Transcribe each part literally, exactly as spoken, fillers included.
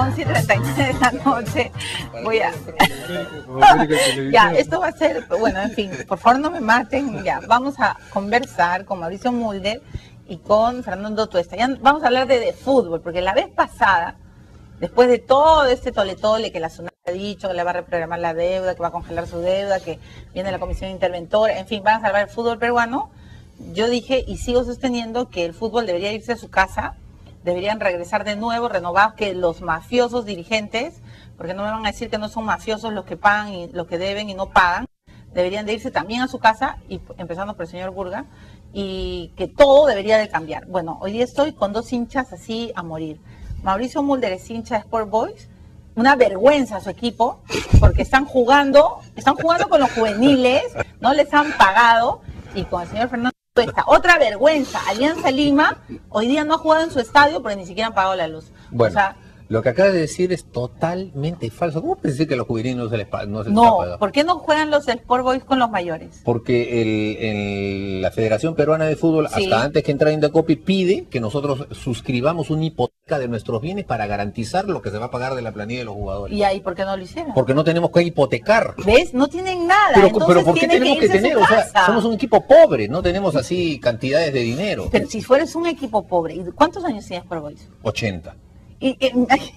once y treinta y nueve de la noche. Voy a... Ya, esto va a ser, bueno, en fin, por favor no me maten. Ya, vamos a conversar con Mauricio Mulder y con Fernando Tuesta. Ya vamos a hablar de, de fútbol, porque la vez pasada, después de todo este tole-tole que la SUNAT ha dicho, que le va a reprogramar la deuda, que va a congelar su deuda, que viene la comisión interventora, en fin, van a salvar el fútbol peruano, yo dije y sigo sosteniendo que el fútbol debería irse a su casa, deberían regresar de nuevo, renovados, que los mafiosos dirigentes, porque no me van a decir que no son mafiosos los que pagan y los que deben y no pagan, deberían de irse también a su casa, y empezando por el señor Burga, y que todo debería de cambiar. Bueno, hoy día estoy con dos hinchas así a morir. Mauricio Mulder es hincha de Sport Boys, una vergüenza a su equipo, porque están jugando, están jugando con los juveniles, no les han pagado, y con el señor Fernando Tuesta, otra vergüenza. Alianza Lima hoy día no ha jugado en su estadio porque ni siquiera han pagado la luz. Bueno, o sea, lo que acabas de decir es totalmente falso. ¿Cómo puedes decir que a los juveniles no se les paga? No, se no les paga? ¿Por qué no juegan los Sport Boys con los mayores? Porque el, el, la Federación Peruana de Fútbol, sí, hasta antes que entrara Indecopi, pide que nosotros suscribamos una hipoteca de nuestros bienes para garantizar lo que se va a pagar de la planilla de los jugadores. ¿Y ahí por qué no lo hicieron? Porque no tenemos que hipotecar. ¿Ves? No tienen nada. Pero, pero ¿por qué tenemos que, que tener? O sea, casa. Somos un equipo pobre, no tenemos así cantidades de dinero. Pero si fueres un equipo pobre, ¿cuántos años tienes Sport Boys? ochenta. Y, y,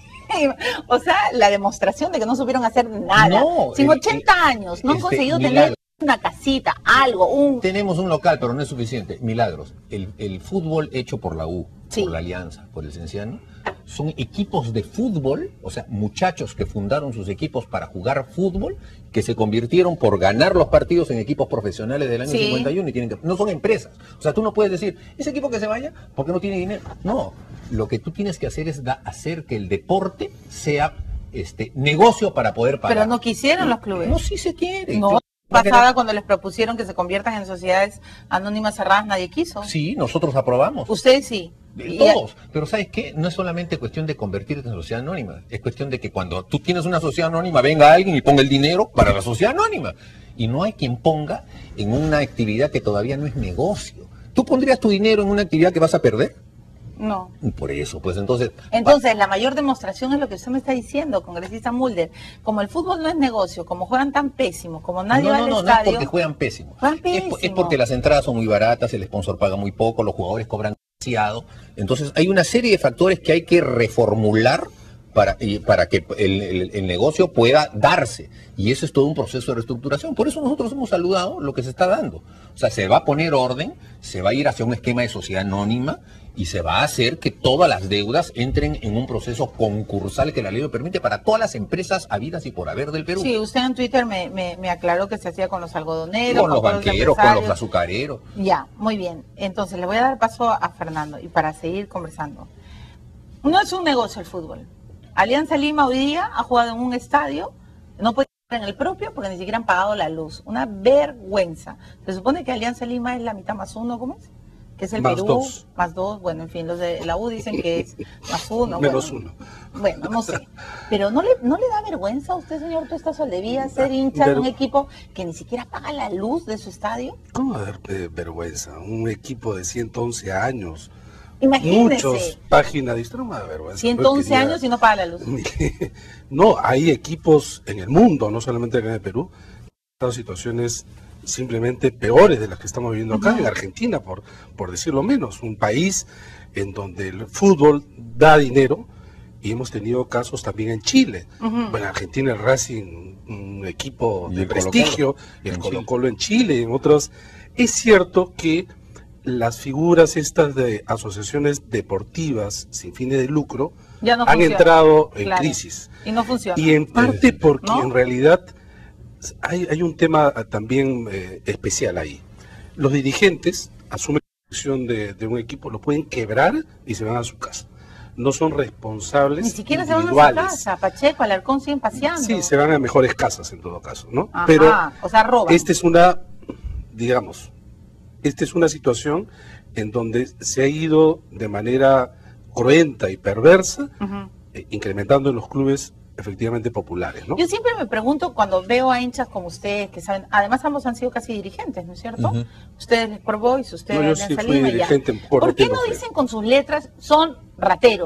o sea, la demostración de que no supieron hacer nada. No, Sin el, ochenta el, años, no han este, conseguido milagro. tener una casita, algo, un... Tenemos un local, pero no es suficiente. Milagros. El, el fútbol hecho por la U, sí, por la Alianza, por el Cienciano, son equipos de fútbol, o sea, muchachos que fundaron sus equipos para jugar fútbol, que se convirtieron por ganar los partidos en equipos profesionales del año sí. cincuenta y uno y tienen que... No son empresas. O sea, tú no puedes decir, ese equipo que se vaya porque no tiene dinero. No, lo que tú tienes que hacer es da, hacer que el deporte sea este negocio para poder pagar. Pero no quisieron los clubes. No, sí se quiere. No. Pasada cuando les propusieron que se conviertan en sociedades anónimas cerradas, nadie quiso. Sí, nosotros aprobamos. Ustedes sí. Todos, pero ¿sabes qué? No es solamente cuestión de convertirte en sociedad anónima, es cuestión de que cuando tú tienes una sociedad anónima venga alguien y ponga el dinero para la sociedad anónima. Y no hay quien ponga en una actividad que todavía no es negocio. ¿Tú pondrías tu dinero en una actividad que vas a perder? No. Por eso, pues entonces... Entonces, la mayor demostración es lo que usted me está diciendo, congresista Mulder. Como el fútbol no es negocio, como juegan tan pésimo, como nadie no, va no, al no, estadio... No, es porque juegan pésimo. Juegan pésimo. Es, es porque las entradas son muy baratas, el sponsor paga muy poco, los jugadores cobran demasiado. Entonces, hay una serie de factores que hay que reformular para, y para que el, el, el negocio pueda darse. Y eso es todo un proceso de reestructuración. Por eso nosotros hemos saludado lo que se está dando. O sea, se va a poner orden, se va a ir hacia un esquema de sociedad anónima y se va a hacer que todas las deudas entren en un proceso concursal que la ley lo permite para todas las empresas habidas y por haber del Perú. Sí, usted en Twitter me, me, me aclaró que se hacía con los algodoneros, con los con banqueros, los con los azucareros. Ya, muy bien. Entonces le voy a dar paso a Fernando y para seguir conversando. No es un negocio el fútbol. Alianza Lima hoy día ha jugado en un estadio, no puede jugar en el propio porque ni siquiera han pagado la luz. Una vergüenza. Se supone que Alianza Lima es la mitad más uno, ¿cómo es? Que es el más Perú, dos. más dos, bueno, en fin, los de la U dicen que es más uno. Menos bueno, uno. Bueno, no sé. Pero ¿no le, no le da vergüenza a usted, señor Tuesta Soldevilla, ser hincha de un equipo que ni siquiera paga la luz de su estadio? ¿Cómo va a haber eh, vergüenza? Un equipo de ciento once años. Imagínese. Muchos páginas de historia, no me da vergüenza. ciento once años y no paga la luz. No, hay equipos en el mundo, no solamente acá en el Perú, en situaciones simplemente peores de las que estamos viviendo acá, uh-huh, en Argentina, por, por decirlo menos, un país en donde el fútbol da dinero, y hemos tenido casos también en Chile. Uh-huh. Bueno, en Argentina el Racing, un equipo de prestigio, y el Colo Colo en Chile, y en otros. Es cierto que las figuras estas de asociaciones deportivas sin fines de lucro ya no han funciona, entrado en claro, crisis. Y no funciona. Y en parte porque ¿no? en realidad hay, hay un tema también eh, especial ahí. Los dirigentes asumen la dirección de, de un equipo, lo pueden quebrar y se van a su casa. No son responsables. Ni siquiera se van a su casa. Pacheco, Alarcón siguen paseando. Sí, se van a mejores casas en todo caso, ¿no? Ajá, pero o sea, roban. Esta es una, digamos, esta es una situación en donde se ha ido de manera cruenta y perversa, uh-huh, eh, incrementando en los clubes efectivamente populares, ¿no? Yo siempre me pregunto cuando veo a hinchas como ustedes, que saben, además ambos han sido casi dirigentes, ¿no es cierto? Uh-huh. Ustedes les Sport Boys, ustedes no, yo les sí Lima, dirigente ¿por qué no dicen con sus letras, son rateros?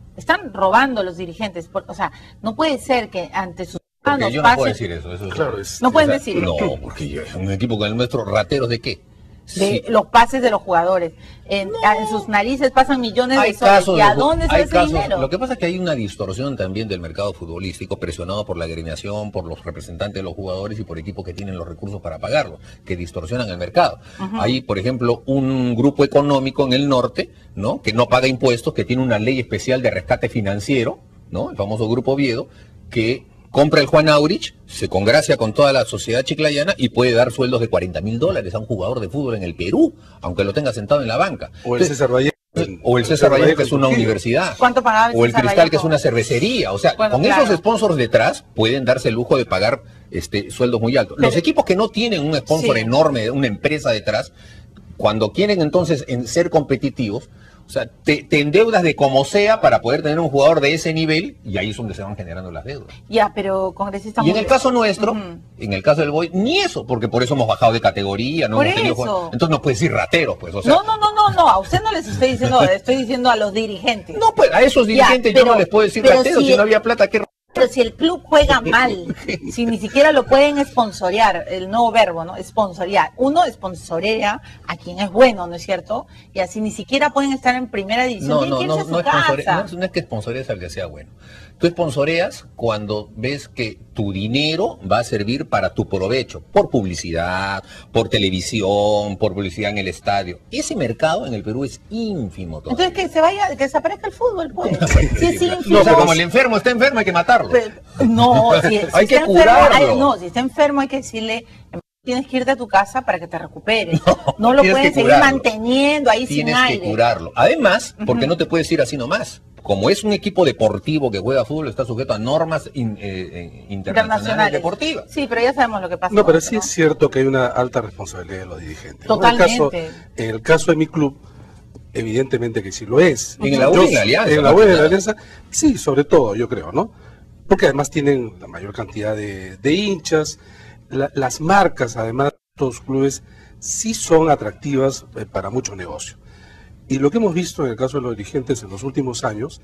están robando los dirigentes. Por, o sea, no puede ser que ante sus Porque yo no puedo decir eso. eso es Claro, claro. es- No pueden O sea, decirlo. No, porque yo, un equipo con el nuestro, ¿rateros de qué? De Sí. los pases de los jugadores. En, en sus narices pasan millones Hay de soles. casos, ¿Y a de- dónde hay sale ese casos- dinero? Lo que pasa es que hay una distorsión también del mercado futbolístico, presionado por la agremiación, por los representantes de los jugadores y por equipos que tienen los recursos para pagarlo, que distorsionan el mercado. Ujú. Hay, por ejemplo, un grupo económico en el norte, ¿no? Que no paga impuestos, que tiene una ley especial de rescate financiero, ¿no? El famoso Grupo Oviedo, que compra el Juan Aurich, se congracia con toda la sociedad chiclayana y puede dar sueldos de cuarenta mil dólares a un jugador de fútbol en el Perú, aunque lo tenga sentado en la banca. O el Entonces, César Vallejo. o el César Vallejo, que es una Trujillo. universidad. ¿Cuánto pagaba el O el César Cristal, que es Vallejo? una cervecería. O sea, Bueno, con claro. esos sponsors detrás pueden darse el lujo de pagar este sueldos muy altos. Los Pero- equipos que no tienen un sponsor Sí. enorme, una empresa detrás, cuando quieren entonces en ser competitivos, o sea, te, te endeudas de como sea para poder tener un jugador de ese nivel y ahí es donde se van generando las deudas. Ya, pero congresista... Y en el caso nuestro, Ujú. en el caso del Boy, ni eso, porque por eso hemos bajado de categoría, no Por hemos tenido eso. jugadores. Entonces no puedes decir rateros, pues, o sea. No, no, no, no, no, a usted no les estoy diciendo, le estoy diciendo a los dirigentes. No, pues a esos Ya, dirigentes yo pero- no les puedo decir pero rateros, si- si no había plata, ¿qué? Pero si el club juega mal, si ni siquiera lo pueden sponsorear, el nuevo verbo, ¿no? Sponsorear. Uno sponsorea a quien es bueno, ¿no es cierto? Y así ni siquiera pueden estar en primera división. No, Tienen no, que no, irse a su no, sponsore- casa. no, no es que sponsorees al que sea bueno. Tú sponsoreas cuando ves que tu dinero va a servir para tu provecho, por publicidad, por televisión, por publicidad en el estadio. Ese mercado en el Perú es ínfimo todavía. Entonces que se vaya, que desaparezca el fútbol, pues. Si es No, ínfimo. o sea, como el enfermo está enfermo, hay que matarlo. Pero- No, si, si Hay que está enfermo, curarlo. hay- no, si está enfermo hay que decirle, tienes que irte a tu casa para que te recuperes. No, lo tienes pueden que seguir curarlo. manteniendo ahí sin Tienes aire. que curarlo. Además, porque Ujú. no te puedes ir así nomás. Como es un equipo deportivo que juega fútbol, está sujeto a normas in- eh, eh, internacionales, Internacionales. deportivas. Sí, pero ya sabemos lo que pasa. No, con pero eso, sí ¿no? es cierto que hay una alta responsabilidad de los dirigentes. ¿no? Totalmente. En el caso, en el caso de mi club, evidentemente que sí lo es. En la U y en la Alianza, En la más U y que en la nada. Alianza, sí, sobre todo, yo creo, ¿no? Porque además tienen la mayor cantidad de, de hinchas. La- las marcas, además, de estos clubes sí son atractivas eh, para mucho negocio. Y lo que hemos visto en el caso de los dirigentes en los últimos años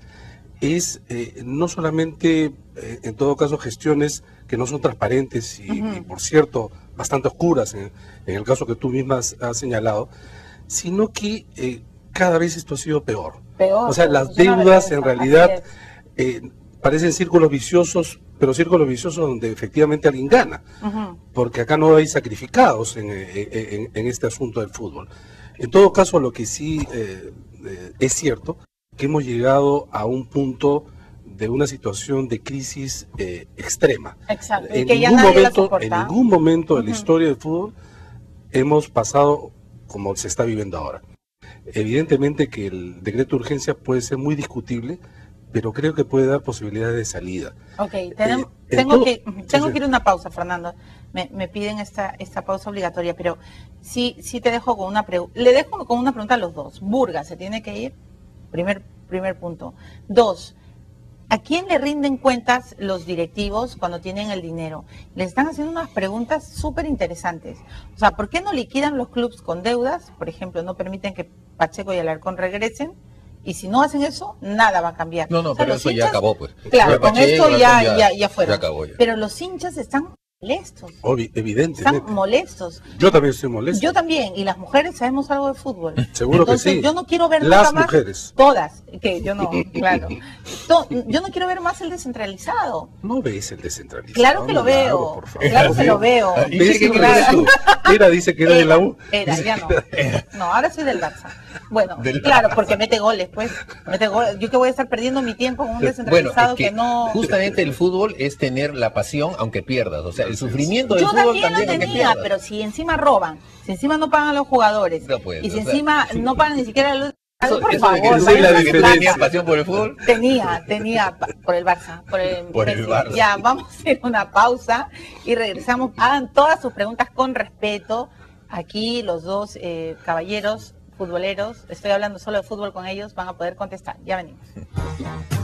es eh, no solamente, eh, en todo caso, gestiones que no son transparentes y, Ujú. y, por cierto, bastante oscuras en, en el caso que tú misma has, has señalado, sino que eh, cada vez esto ha sido peor. Peor, O sea, pues, las es una deudas en vergüenza, realidad así eh, parecen círculos viciosos, pero círculos viciosos donde efectivamente alguien gana, Ujú. porque acá no hay sacrificados en, eh, en- en este asunto del fútbol. En todo caso, lo que sí eh, eh, es cierto, que hemos llegado a un punto de una situación de crisis eh, extrema. Exacto. Y En que ya ningún, nadie la momento, en soporta. ningún momento de la Ujú. historia del fútbol hemos pasado como se está viviendo ahora. Evidentemente que el decreto de urgencia puede ser muy discutible, pero creo que puede dar posibilidades de salida. Ok, tenemos- Eh, en tengo, todo- que, sí, tengo sí. que ir a una pausa, Fernando. Me, me piden esta, esta pausa obligatoria, pero sí, sí te dejo con una pregunta. Le dejo con una pregunta a los dos. Burgas, ¿se tiene que ir? Primer, primer punto. Dos, ¿a quién le rinden cuentas los directivos cuando tienen el dinero? Le están haciendo unas preguntas súper interesantes. O sea, ¿por qué no liquidan los clubes con deudas? Por ejemplo, no permiten que Pacheco y Alarcón regresen. Y si no hacen eso, nada va a cambiar. No, no, O sea, pero los eso ya hinchas- acabó, pues. Claro, Ya con Pacheco, esto Alarcón ya, ya- ya, ya fueron. ya acabó ya. Pero los hinchas están molestos. Obvi- evidentemente. Están molestos. Yo también estoy molesto. Yo también, y las mujeres sabemos algo de fútbol. Seguro que Entonces, sí. yo no quiero ver Las nunca más. mujeres. Todas, que yo no, claro. To- yo no quiero ver más el descentralizado. No ves el descentralizado. Claro que lo no lo hago, veo. por favor. Claro que lo veo. Dice que Claro. eres tú. Era, dice que era de la U. Era, ya no. No, ahora soy del Barça. Bueno, Del claro, porque mete goles, pues. Mete goles. Yo que voy a estar perdiendo mi tiempo con un Bueno, descentralizado es que, que no. justamente el fútbol es tener la pasión aunque pierdas. O sea, el sufrimiento del Yo fútbol también lo también aunque tenía, pierdas. pero si encima roban, si encima no pagan a los jugadores, No puede, y si o sea, encima no pagan ni siquiera los... Eso- por eso de que favor, tú soy la váyanse a su que tú diferencia. tenías casa. pasión por el fútbol. Tenía, tenía, pa- por el Barça, por el, Por el Messi. Barça. Ya, vamos a hacer una pausa y regresamos. Hagan todas sus preguntas con respeto. Aquí los dos eh, caballeros futboleros, estoy hablando solo de fútbol con ellos, van a poder contestar. Ya venimos.